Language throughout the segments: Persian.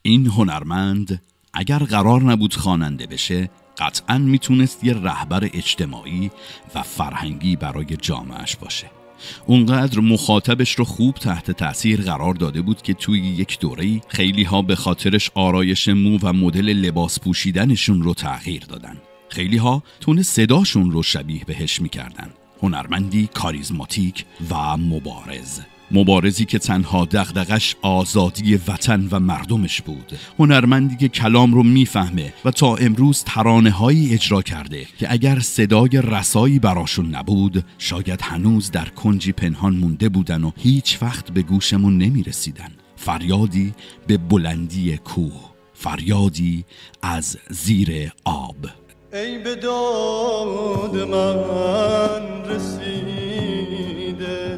این هنرمند اگر قرار نبود خواننده بشه قطعاً میتونست یه رهبر اجتماعی و فرهنگی برای جامعهش باشه. اونقدر مخاطبش رو خوب تحت تأثیر قرار داده بود که توی یک دوره‌ای خیلی ها به خاطرش آرایش مو و مدل لباس پوشیدنشون رو تغییر دادن. خیلی ها تون صداشون رو شبیه بهش میکردن. هنرمندی کاریزماتیک و مبارزی که تنها دغدغش آزادی وطن و مردمش بود. هنرمندی که کلام رو میفهمه و تا امروز ترانه‌هایی اجرا کرده که اگر صدای رسایی براشون نبود شاید هنوز در کنجی پنهان مونده بودن و هیچ وقت به گوشمون نمیرسیدن. فریادی به بلندی کوه، فریادی از زیر آب. ای به داد من رسیده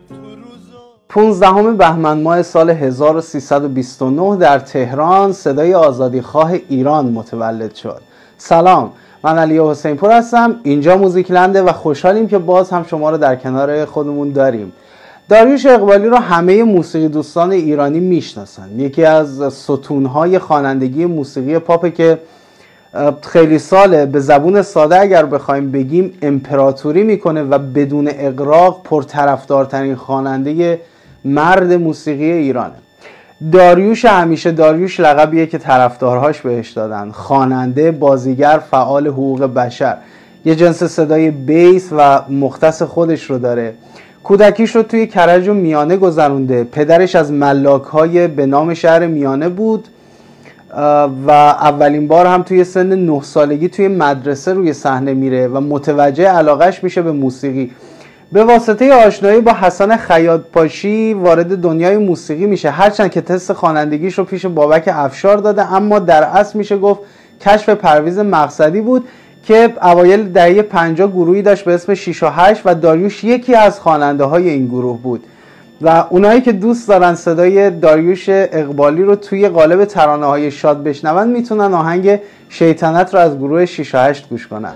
15 بهمن ماه سال 1329 در تهران صدای آزادیخواه ایران متولد شد. سلام، من علی حسین پور هستم. اینجا موزیکلنده و خوشحالیم که باز هم شما رو در کنار خودمون داریم. داریوش اقبالی رو همه موسیقی دوستان ایرانی میشناسن. یکی از ستونهای خوانندگی موسیقی پاپ که خیلی ساله به زبون ساده اگر بخوایم بگیم امپراتوری میکنه و بدون اغراق پرطرفدارترین خواننده مرد موسیقی ایرانه. داریوش همیشه داریوش لقبیه که طرفدارهاش بهش دادن. خواننده، بازیگر، فعال حقوق بشر. یه جنس صدای بیس و مختص خودش رو داره. کودکیش رو توی کرج و میانه گذرونده. پدرش از ملاک‌های به نام شهر میانه بود و اولین بار هم توی سن 9 سالگی توی مدرسه روی صحنه میره و متوجه علاقش میشه به موسیقی. به واسطه آشنایی با حسن خیاطپاشی وارد دنیای موسیقی میشه، هرچند که تست خوانندگیش رو پیش بابک افشار داده، اما در اصل میشه گفت کشف پرویز مقصدی بود که اوایل دهه 50 گروهی داشت به اسم 6 و 8 و داریوش یکی از خواننده های این گروه بود. و اونایی که دوست دارن صدای داریوش اقبالی رو توی قالب ترانه‌های شاد بشنون میتونن آهنگ شیطنت رو از گروه 6 و 8 گوش کنن.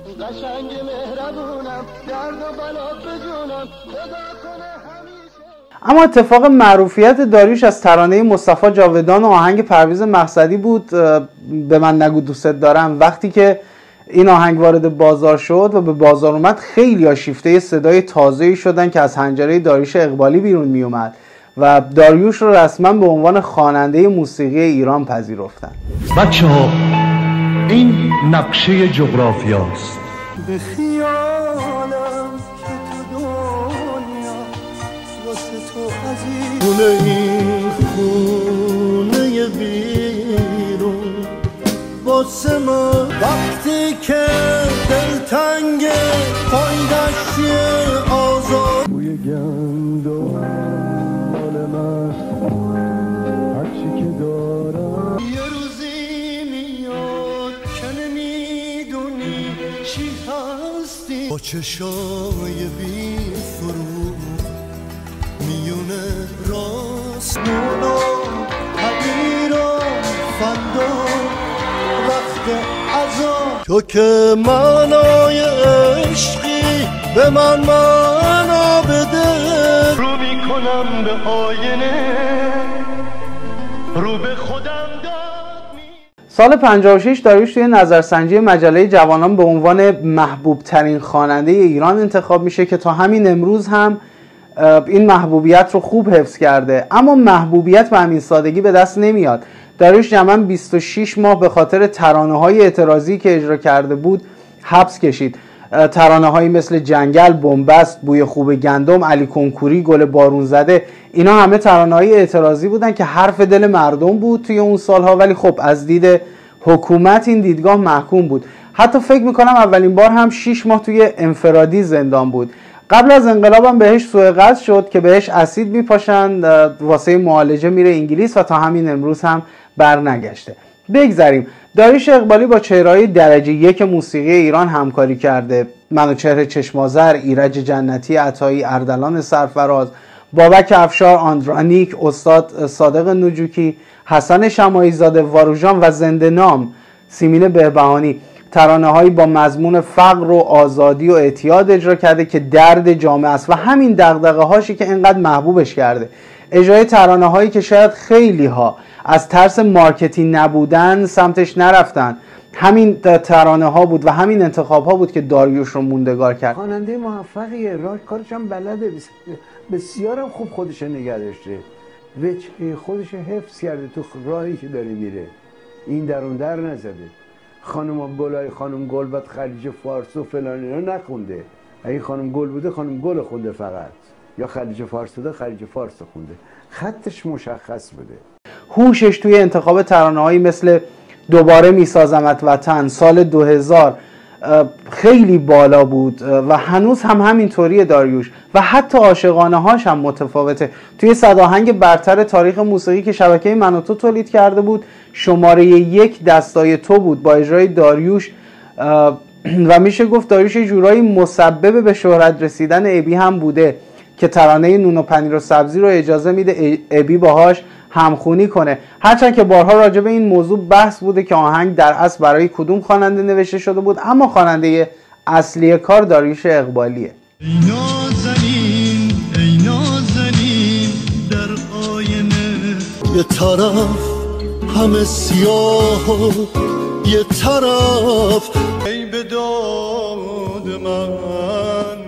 اما اتفاق معروفیت داریوش از ترانه مصطفی جاودان و آهنگ پرویز مقصدی بود به من نگو دوست دارم. وقتی که این آهنگ وارد بازار شد و به بازار اومد خیلی شیفته صدای تازه‌ای شدن که از حنجره داریوش اقبالی بیرون می اومد و داریوش رو رسما به عنوان خواننده موسیقی ایران پذیرفتن. بچه‌ها این نقشه جغرافیاست. به خیالم که تو دنیا واسه تو عزیز خونه این خونه بیرون واسه من وقتی که دلتنگ پای دستی آزاد بوی گندم مال من هرچی که دارم یه روزی میاد که نمیدونی چی هستی با چشای بی فرو میونه راست نونو حقیرو فندو تو که معنای عشقی به من معنا بده رو میکنم به آینه رو به خودم داد. سال 56 داریوش توی نظرسنجی مجله جوانان به عنوان محبوب ترین خواننده ایران انتخاب میشه که تا همین امروز هم این محبوبیت رو خوب حفظ کرده. اما محبوبیت به همین سادگی به دست نمیاد. داریوش جمعاً 26 ماه به خاطر ترانه‌های اعتراضی که اجرا کرده بود حبس کشید. ترانه‌هایی مثل جنگل، بنبست، بوی خوب گندم، علی کنکوری، گل بارون زده، اینا همه ترانه‌های اعتراضی بودن که حرف دل مردم بود توی اون سالها، ولی خب از دید حکومت این دیدگاه محکوم بود. حتی فکر میکنم اولین بار هم 6 ماه توی انفرادی زندان بود. قبل از انقلابم بهش سوء قصد شد که بهش اسید میپاشن، واسه معالجه میره انگلیس و تا همین امروز هم برنگشته. بگذریم. داریوش اقبالی با چهره‌های درجه 1 موسیقی ایران همکاری کرده. منوچهر چشم‌آذر، ایرج جنتی، عطایی، اردلان سرفراز، بابک افشار، آندرانیک، استاد صادق نجوکی، حسن شماعی زاده، واروژان و زنده نام سیمین بهبهانی ترانه‌هایی با مضمون فقر و آزادی و اعتیاد اجرا کرده که درد جامعه است و همین دغدغه‌هاشی که اینقدر محبوبش کرده. اجرای ترانه هایی که شاید خیلی ها از ترس مارکتینگ نبودن سمتش نرفتن. همین ترانه ها بود و همین انتخاب ها بود که داریوش رو موندگار کرد. خواننده موفقیه، راه کارش هم بلده، بسیارم خوب خودش نگه داشته، وجه خودش حفظ کرده تو راهی که داره میره، این در اون در نزده. خانم گلای خانم گل بعد خلیج فارس و فلان اینا نخونده. اگه خانم گل بوده خانم گل خونده فقط، یا خلیج فارس بوده خلیج فارس خونده. خطش مشخص بوده. هوشش توی انتخاب ترانه‌هایی مثل دوباره میسازمت وطن سال 2000 خیلی بالا بود و هنوز هم همینطوریه داریوش، و حتی عاشقانه هاش هم متفاوته. توی صداهنگ برتر تاریخ موسیقی که شبکه من و تو تولید کرده بود، شماره 1 دستای تو بود با اجرای داریوش، و میشه گفت داریوش یه جورایی مسبب به شهرت رسیدن ابی هم بوده که ترانه نون و پنیر و سبزی رو اجازه میده ابی باهاش همخونی کنه. هرچند که بارها راجع به این موضوع بحث بوده که آهنگ در اصل برای کدوم خواننده نوشته شده بود، اما خواننده اصلی کار داریوش اقبالیه. ای نازنین در آینه، یه طرف همه سیاه و یه طرف ای به داد من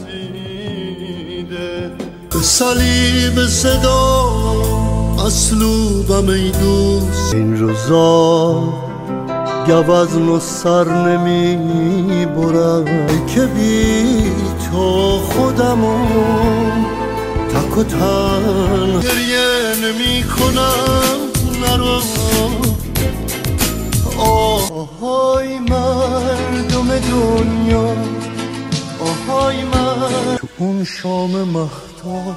رسیده، به صلیب صدا اسلوبم ای دوست، این روزا گوزن و سر نمی برم که بی تو خودمو تک و تن گریه نمی کنم نرو. آهای مردم دنیا، آهای من، تو اون شام مهتاب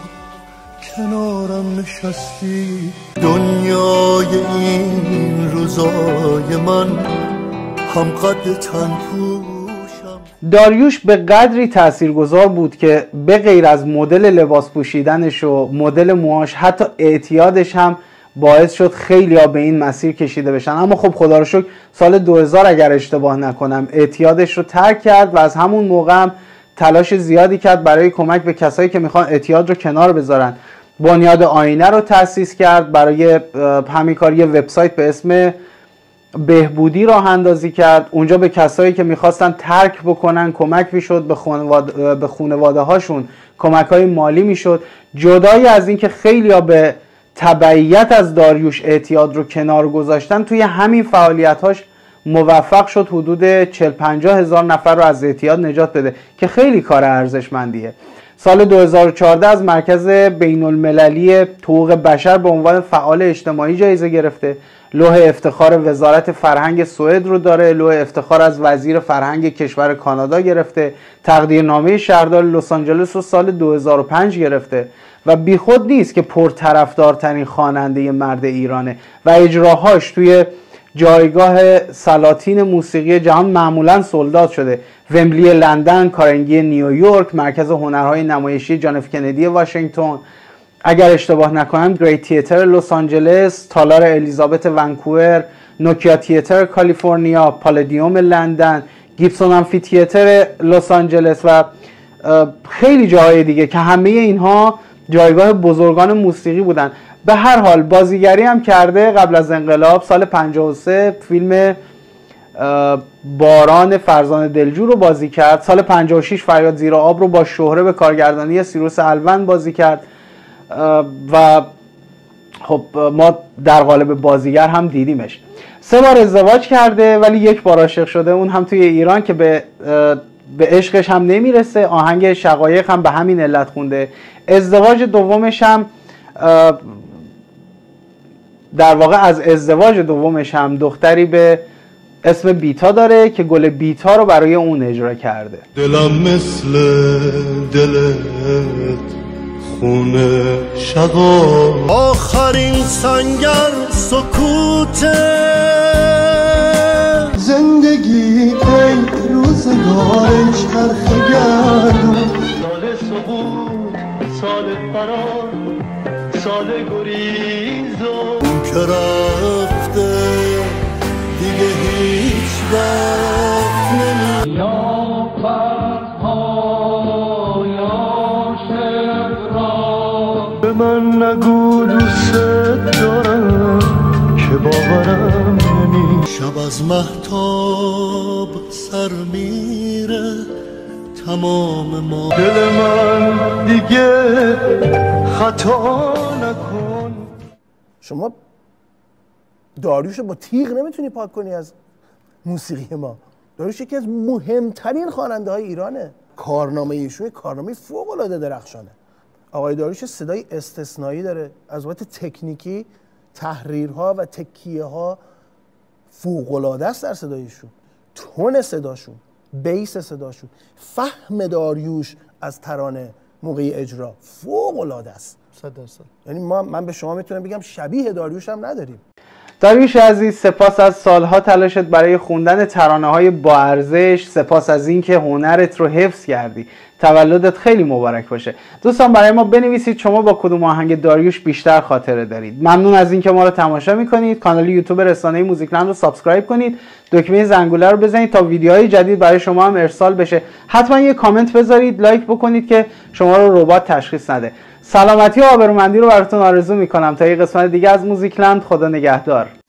کنارم نشستی، دنیای این روزای من هم قد تن پوشم. داریوش به قدری تاثیرگذار بود که به غیر از مدل لباس پوشیدنش و مدل موهاش، حتی اعتیادش هم باعث شد خیلی ها به این مسیر کشیده بشن. اما خب خدا رو شکر سال 2000 اگر اشتباه نکنم اعتیادش رو ترک کرد و از همون موقع هم تلاش زیادی کرد برای کمک به کسایی که میخوان اعتیاد رو کنار بذارن. بنیاد آینه رو تأسیس کرد، برای همین کار یه وبسایت به اسم بهبودی راه اندازی کرد. اونجا به کسایی که میخواستن ترک بکنن کمک میشد، به خانواده هاشون کمک های مالی میشد. جدای از این که خیلی ها به تبعیت از داریوش اعتیاد رو کنار گذاشتن، توی همین فعالیت هاش موفق شد حدود 40-50 هزار نفر رو از اعتیاد نجات بده که خیلی کار ارزشمندیه. سال 2014 از مرکز بین المللی حقوق بشر به عنوان فعال اجتماعی جایزه گرفته. لوح افتخار وزارت فرهنگ سوئد رو داره، لوح افتخار از وزیر فرهنگ کشور کانادا گرفته، تقدیرنامه شهردار لس آنجلس رو سال 2005 گرفته و بیخود نیست که پرطرفدارترین خواننده مرد ایرانه و اجراهاش توی جایگاه سلاطین موسیقی جهان معمولا سولداد شده. ومبلی لندن، کارنگی نیویورک، مرکز هنرهای نمایشی جان اف کندی واشنگتن، اگر اشتباه نکنم گریت تیاتر لس آنجلس، تالار الیزابت ونکوور، نوکیا تیاتر کالیفرنیا، پالادیوم لندن، گیبسون آمفی تیاتر لس آنجلس و خیلی جاهای دیگه که همه اینها جایگاه بزرگان موسیقی بودن. به هر حال بازیگری هم کرده. قبل از انقلاب سال 53 فیلم باران فرزان دلجو رو بازی کرد. سال 56 فریاد زیر آب رو با شهره به کارگردانی سیروس الوند بازی کرد و خب ما در قالب بازیگر هم دیدیمش. 3 بار ازدواج کرده ولی 1 بار عاشق شده، اون هم توی ایران که به عشقش هم نمیرسه. آهنگ شقایق هم به همین علت خونده. ازدواج دومش هم در واقع از ازدواج دومش هم دختری به اسم بیتا داره که گل بیتا رو برای اون اجرا کرده. دلم مثل دلت خونه شقا، آخرین سنگر سکوته زندگی ای روزگار چرخ گردون، سال سقوط، سال فرار، سال گریزون، اون که رفته دیگه هیچ وقت نمی به من نگو دوست دارم که باورم نمی شب از مهتاب سر میره تمام ما دل من دیگه خطا نکن. شما داریوش با تیغ نمیتونی پاک کنی از موسیقی ما. داریوش یکی از مهمترین خواننده های ایرانه. کارنامه ایشون کارنامه فوق العاده درخشانه. آقای داریوش صدای استثنایی داره، از لحاظ تکنیکی تحریرها و تکیه ها فوق العاده است در صدایشون، تون صداشون، بیس صداشون، فهم داریوش از ترانه موقع اجرا فوق العاده است. 100%. یعنی من به شما میتونم بگم شبیه داریوش هم نداریم. داریوش عزیز، سپاس از سالها تلاشت برای خوندن ترانه‌های با ارزش، سپاس از اینکه هنرت رو حفظ کردی. تولدت خیلی مبارک باشه. دوستان برای ما بنویسید شما با کدوم آهنگ داریوش بیشتر خاطره دارید. ممنون از اینکه ما رو تماشا میکنید. کانال یوتیوب رسانه موزیکلند رو سابسکرایب کنید. دکمه زنگوله رو بزنید تا ویدیوهای جدید برای شما هم ارسال بشه. حتما یه کامنت بذارید، لایک بکنید که شما رو ربات تشخیص نده. سلامتی و آبرومندی رو براتون آرزو میکنم تا یه قسمت دیگه از موزیکلند. خدا نگهدار.